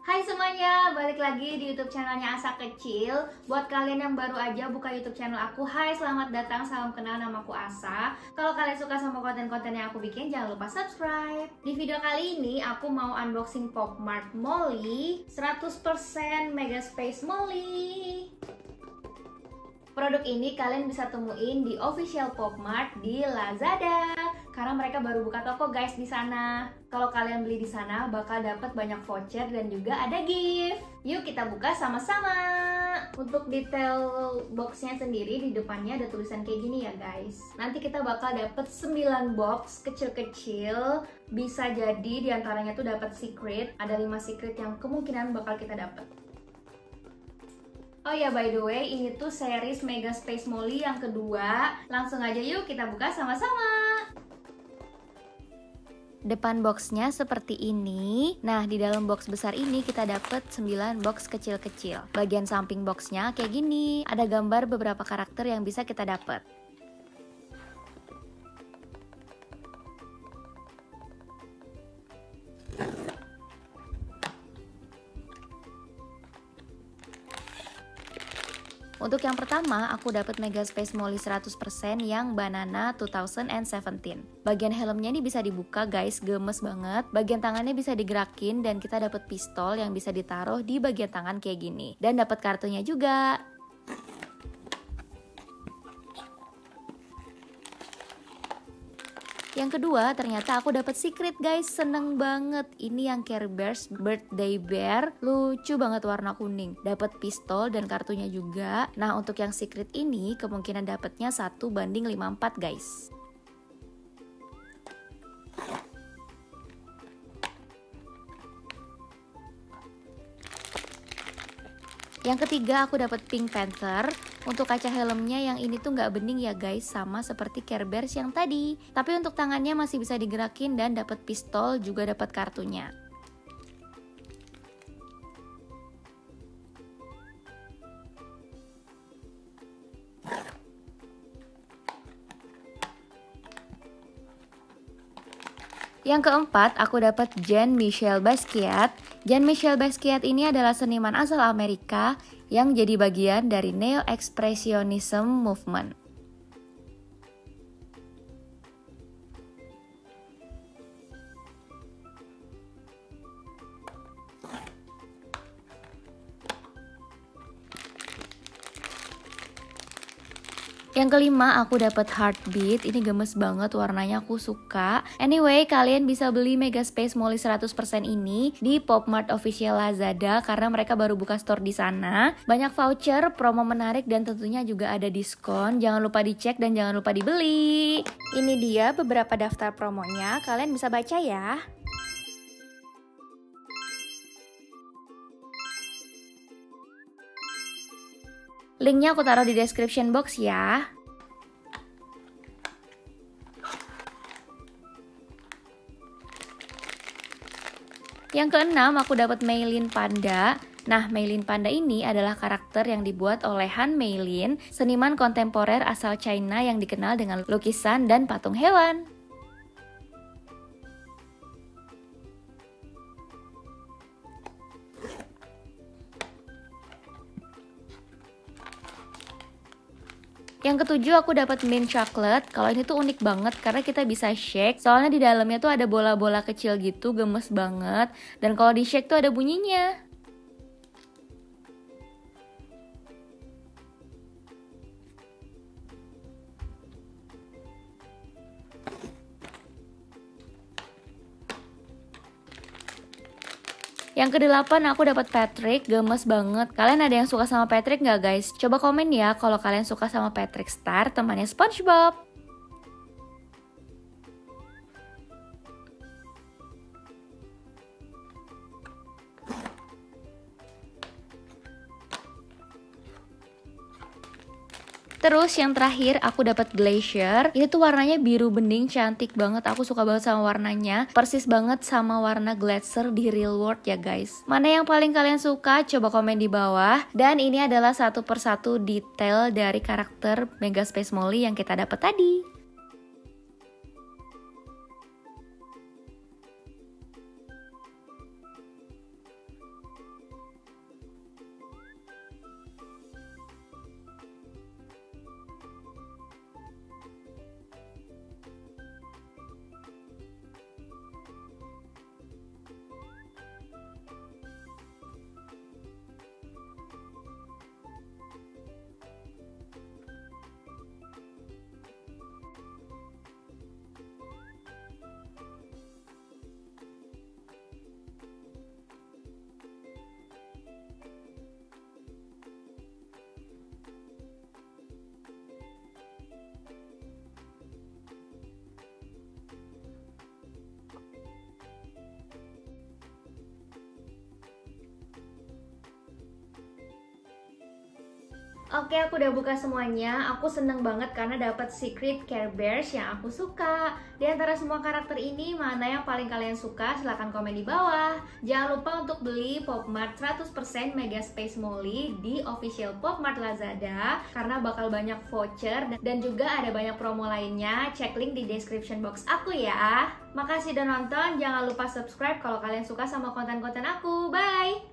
Hai semuanya, balik lagi di YouTube channelnya Asa Kecil. Buat kalian yang baru aja buka YouTube channel aku, hai selamat datang, salam kenal, namaku Asa. Kalau kalian suka sama konten-konten yang aku bikin, jangan lupa subscribe. Di video kali ini aku mau unboxing Pop Mart Molly 100% Mega Space Molly. Produk ini kalian bisa temuin di official Pop Mart di Lazada karena mereka baru buka toko guys di sana. Kalau kalian beli di sana bakal dapat banyak voucher dan juga ada gift. Yuk kita buka sama-sama. Untuk detail boxnya sendiri di depannya ada tulisan kayak gini ya guys. Nanti kita bakal dapat 9 box kecil-kecil. Bisa jadi diantaranya tuh dapat secret. Ada 5 secret yang kemungkinan bakal kita dapat. Oh ya, by the way, ini tuh series Mega Space Molly yang kedua. Langsung aja yuk kita buka sama-sama. Depan boxnya seperti ini. Nah, di dalam box besar ini kita dapat 9 box kecil-kecil. Bagian samping boxnya kayak gini. Ada gambar beberapa karakter yang bisa kita dapat. Untuk yang pertama, aku dapat Mega Space Molly 100% yang Banana 2017. Bagian helmnya ini bisa dibuka guys, gemes banget. Bagian tangannya bisa digerakin dan kita dapat pistol yang bisa ditaruh di bagian tangan kayak gini. Dan dapat kartunya juga. Yang kedua, ternyata aku dapat secret guys, seneng banget. Ini yang Care Bears Birthday Bear, lucu banget warna kuning. Dapat pistol dan kartunya juga. Nah, untuk yang secret ini kemungkinan dapatnya 1:54 guys. Yang ketiga aku dapat Pink Panther. Untuk kaca helmnya yang ini tuh nggak bening ya guys, sama seperti Care Bears yang tadi. Tapi untuk tangannya masih bisa digerakin dan dapat pistol juga dapat kartunya. Yang keempat, aku dapat Jean-Michel Basquiat. Jean-Michel Basquiat ini adalah seniman asal Amerika yang jadi bagian dari Neo-Expressionism Movement. Yang kelima, aku dapat Heartbeat. Ini gemes banget, warnanya aku suka. Anyway, kalian bisa beli Mega Space Molly 100% ini di Pop Mart Official Lazada karena mereka baru buka store di sana. Banyak voucher, promo menarik dan tentunya juga ada diskon. Jangan lupa dicek dan jangan lupa dibeli. Ini dia beberapa daftar promonya, kalian bisa baca ya. Linknya aku taruh di description box ya. Yang keenam, aku dapat Meilin Panda. Nah, Meilin Panda ini adalah karakter yang dibuat oleh Han Meilin, seniman kontemporer asal China yang dikenal dengan lukisan dan patung hewan. Yang ketujuh, aku dapat mint chocolate. Kalau ini tuh unik banget karena kita bisa shake. Soalnya di dalamnya tuh ada bola-bola kecil gitu, gemes banget. Dan kalau di shake tuh ada bunyinya. Yang kedelapan, aku dapat Patrick, gemes banget. Kalian ada yang suka sama Patrick nggak guys? Coba komen ya kalau kalian suka sama Patrick Star, temannya SpongeBob. Terus yang terakhir aku dapat Glacier. Ini tuh warnanya biru bening, cantik banget. Aku suka banget sama warnanya. Persis banget sama warna Glacier di real world ya guys. Mana yang paling kalian suka? Coba komen di bawah. Dan ini adalah satu persatu detail dari karakter Mega Space Molly yang kita dapat tadi. Oke, aku udah buka semuanya. Aku seneng banget karena dapat Secret Care Bears yang aku suka. Di antara semua karakter ini, mana yang paling kalian suka? Silahkan komen di bawah. Jangan lupa untuk beli Pop-Mart 100% Mega Space Molly di official Pop-Mart Lazada karena bakal banyak voucher dan juga ada banyak promo lainnya. Cek link di description box aku ya. Makasih udah nonton. Jangan lupa subscribe kalau kalian suka sama konten-konten aku. Bye!